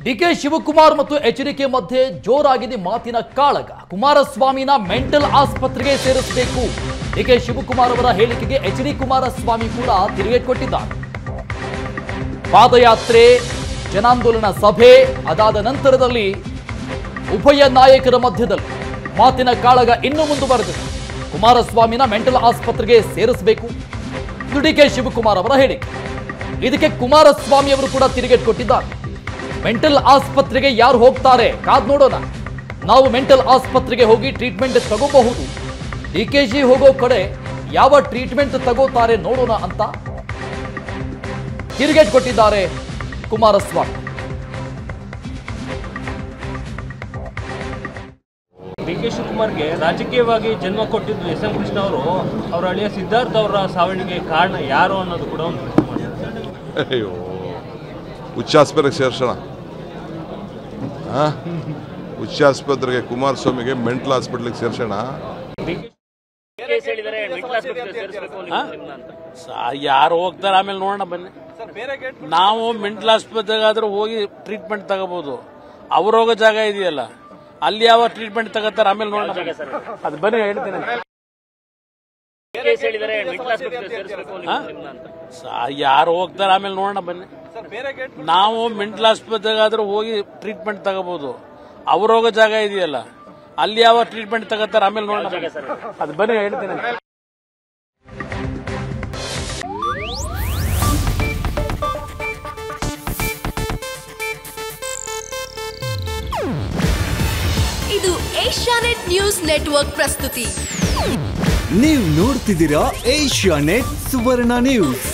DK Shivakumar ಮತ್ತು HDK ಮಧ್ಯೆ ಜೋರಾಗಿದೆ ಮಾತಿನ ಕಾಳಗ. ಕುಮಾರಸ್ವಾಮಿನ ಮೆಂಟಲ್ ಆಸ್ಪತ್ರೆಗೆ ಸೇರಿಸಬೇಕು. ಡಿಕೆ ಶಿವಕುಮಾರ್ ಅವರ ಹೇಳಿಕೆಗೆ ಎಚ್ಡಿ ಕುಮಾರಸ್ವಾಮಿ ಕೂಡ ತಿರುಗೇಟು ಕೊಟ್ಟಿದ್ದಾರೆ. ಪಾದಯಾತ್ರೆ, ಜನಾಂದೋಲನ ಸಭೆ ಅದಾದ ನಂತರದಲ್ಲಿ ಉಭಯ ನಾಯಕರ ಮಧ್ಯದಲ್ಲಿ ಮಾತಿನ ಕಾಳಗ ಇನ್ನೂ ಮುಂದುವರೆದಿದೆ. ಕುಮಾರಸ್ವಾಮಿನ ಮೆಂಟಲ್ ಆಸ್ಪತ್ರೆಗೆ ಸೇರಿಸಬೇಕು, ಇದು ಡಿಕೆ ಶಿವಕುಮಾರ್ ಅವರ ಹೇಳಿಕೆ. ಇದಕ್ಕೆ ಕುಮಾರಸ್ವಾಮಿ ಅವರು ಕೂಡ ತಿರುಗೇಟು ಕೊಟ್ಟಿದ್ದಾರೆ. ಮೆಂಟಲ್ ಆಸ್ಪತ್ರೆಗೆ ಯಾರು ಹೋಗ್ತಾರೆ ಕಾದ್ ನೋಡೋಣ. ನಾವು ಮೆಂಟಲ್ ಆಸ್ಪತ್ರೆಗೆ ಹೋಗಿ ಟ್ರೀಟ್ಮೆಂಟ್ ತಗೋಬಹುದು. ಡಿಕೆಶಿ ಹೋಗೋ ಕಡೆ ಯಾವ ಟ್ರೀಟ್ಮೆಂಟ್ ತಗೋತಾರೆ ನೋಡೋಣ ಅಂತ ತಿರುಗೇಟು ಕೊಟ್ಟಿದ್ದಾರೆ ಕುಮಾರಸ್ವಾಮಿ. ಡಿಕೆ ಶಿವಕುಮಾರ್ಗೆ ರಾಜಕೀಯವಾಗಿ ಜನ್ಮ ಕೊಟ್ಟಿದ್ದು ಎಸ್.ಎಂ. ಕೃಷ್ಣ ಅವರು, ಅವರ ಅಳಿಯ ಸಿದ್ಧಾರ್ಥ ಅವರ ಸಾವಿಗೆ ಕಾರಣ ಯಾರು ಅನ್ನೋದು ಕೂಡ ಒಂದು ಪ್ರಶ್ನೆ. ಅಯ್ಯೋ, ಹುಚ್ಚ ಆಸ್ಪತ್ರೆಗೆ ಸೇರ್ಸೋಣ. ಹುಚ್ಚ ಆಸ್ಪತ್ರೆಗೆ ಕುಮಾರಸ್ವಾಮಿಗೆ ಮೆಂಟಲ್ ಹಾಸ್ಪಿಟ್ಲಿಗೆ ಸೇರ್ಸೋಣ. ಯಾರು ಹೋಗ್ತಾರೆ ಆಮೇಲೆ ನೋಡೋಣ ಬನ್ನಿ. ನಾವು ಮೆಂಟಲ್ ಆಸ್ಪತ್ರೆಗಾದ್ರೂ ಹೋಗಿ ಟ್ರೀಟ್ಮೆಂಟ್ ತಗೋಬಹುದು. ಅವ್ರು ಹೋಗೋ ಜಾಗ ಇದೆಯಲ್ಲ, ಅಲ್ಲಿ ಯಾವ ಟ್ರೀಟ್ಮೆಂಟ್ ತಗೋತಾರೆ ಆಮೇಲೆ ನೋಡೋಣ. ಅದು ಬನ್ನಿ ಹೇಳ್ತೇನೆ. ಯಾರು ಹೋಗ್ತಾರೆ ಆಮೇಲೆ ನೋಡೋಣ ಬನ್ನಿ. ನಾವು ಮೆಂಟಲ್ ಆಸ್ಪತ್ರೆಗಾದ್ರೂ ಹೋಗಿ ಟ್ರೀಟ್ಮೆಂಟ್ ತಗೋಬಹುದು. ಅವ್ರು ಹೋಗೋ ಜಾಗ ಇದೆಯಲ್ಲ, ಅಲ್ಲಿ ಯಾವ ಟ್ರೀಟ್ಮೆಂಟ್ ತಗೋತಾರೆ ಆಮೇಲೆ ನೋಡೋಣ. ಅದು ಬನ್ನಿ ಹೇಳ್ತೇನೆ. ಇದು ಏಷ್ಯಾನೆಟ್ ನ್ಯೂಸ್ ನೆಟ್ವರ್ಕ್ ಪ್ರಸ್ತುತಿ. ನೀವು ನೋಡ್ತಿದ್ದೀರಾ ಏಷ್ಯಾನೆಟ್ ಸುವರ್ಣ ನ್ಯೂಸ್.